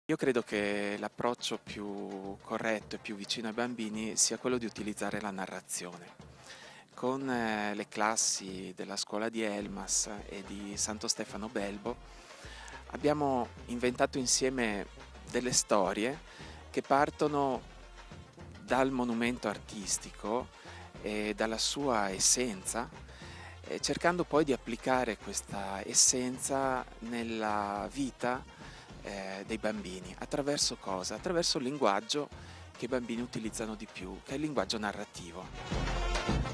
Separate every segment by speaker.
Speaker 1: Io credo che l'approccio più corretto e più vicino ai bambini sia quello di utilizzare la narrazione. Con le classi della scuola di Elmas e di Santo Stefano Belbo abbiamo inventato insieme delle storie che partono dal monumento artistico e dalla sua essenza, cercando poi di applicare questa essenza nella vita dei bambini. Attraverso cosa? Attraverso il linguaggio che i bambini utilizzano di più, che è il linguaggio narrativo.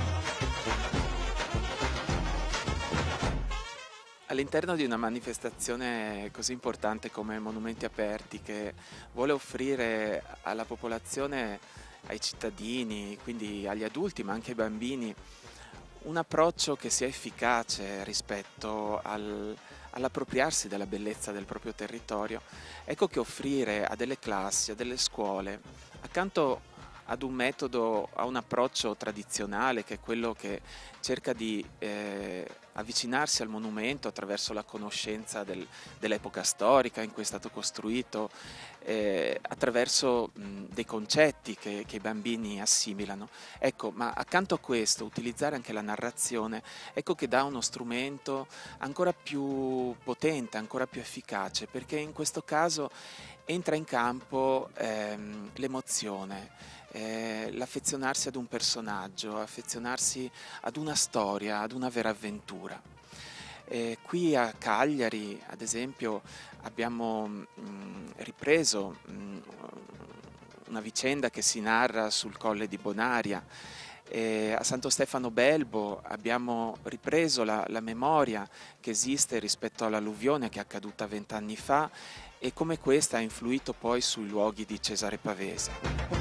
Speaker 1: All'interno di una manifestazione così importante come Monumenti Aperti, che vuole offrire alla popolazione, ai cittadini, quindi agli adulti, ma anche ai bambini, un approccio che sia efficace rispetto all'appropriarsi della bellezza del proprio territorio, ecco che offrire a delle classi, a delle scuole, accanto ad un metodo, a un approccio tradizionale che è quello che cerca di avvicinarsi al monumento attraverso la conoscenza dell'epoca storica in cui è stato costruito, attraverso dei concetti che i bambini assimilano. Ecco, ma accanto a questo utilizzare anche la narrazione, ecco che dà uno strumento ancora più potente, ancora più efficace, perché in questo caso entra in campo l'emozione, l'affezionarsi ad un personaggio, affezionarsi ad una storia, ad una vera avventura. Qui a Cagliari, ad esempio, abbiamo ripreso una vicenda che si narra sul Colle di Bonaria. A Santo Stefano Belbo abbiamo ripreso la memoria che esiste rispetto all'alluvione che è accaduta 20 anni fa e come questa ha influito poi sui luoghi di Cesare Pavese.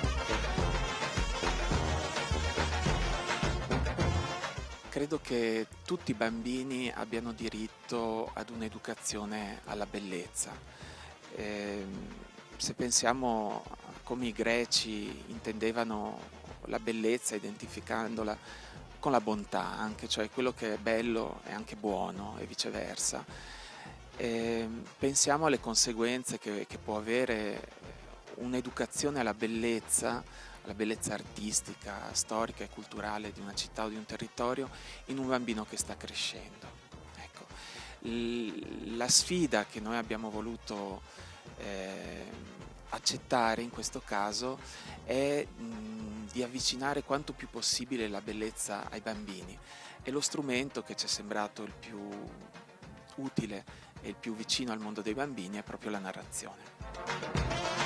Speaker 1: Credo che tutti i bambini abbiano diritto ad un'educazione alla bellezza. Se pensiamo a come i greci intendevano la bellezza, identificandola con la bontà anche, cioè quello che è bello è anche buono e viceversa. Pensiamo alle conseguenze che può avere un'educazione alla bellezza artistica, storica e culturale di una città o di un territorio in un bambino che sta crescendo. Ecco, la sfida che noi abbiamo voluto accettare in questo caso è di avvicinare quanto più possibile la bellezza ai bambini e lo strumento che ci è sembrato il più utile e il più vicino al mondo dei bambini è proprio la narrazione.